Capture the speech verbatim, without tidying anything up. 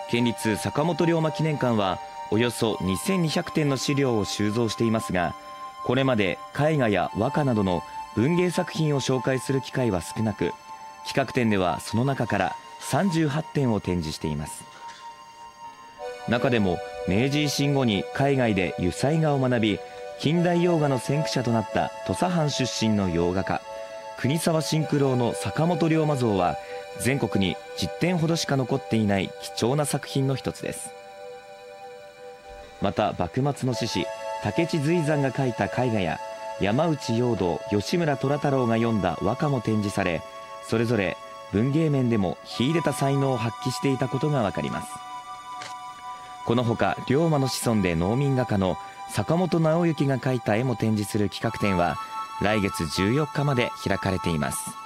県立坂本龍馬記念館はおよそにせんにひゃくてんの資料を収蔵していますが、これまで絵画や和歌などの文芸作品を紹介する機会は少なく、企画展ではその中からさんじゅうはってんを展示しています。中でも明治維新後に海外で油彩画を学び、近代洋画の先駆者となった土佐藩出身の洋画家国沢真九郎の坂本龍馬像は全国にじってんほどしか残っていない貴重な作品の一つです。また幕末の志士武智随山が描いた絵画や山内容堂、吉村虎太郎が詠んだ和歌も展示され、それぞれ文芸面でも秀でた才能を発揮していたことがわかります。このほか龍馬の子孫で農民画家の坂本直之が描いた絵も展示する企画展は来月じゅうよっかまで開かれています。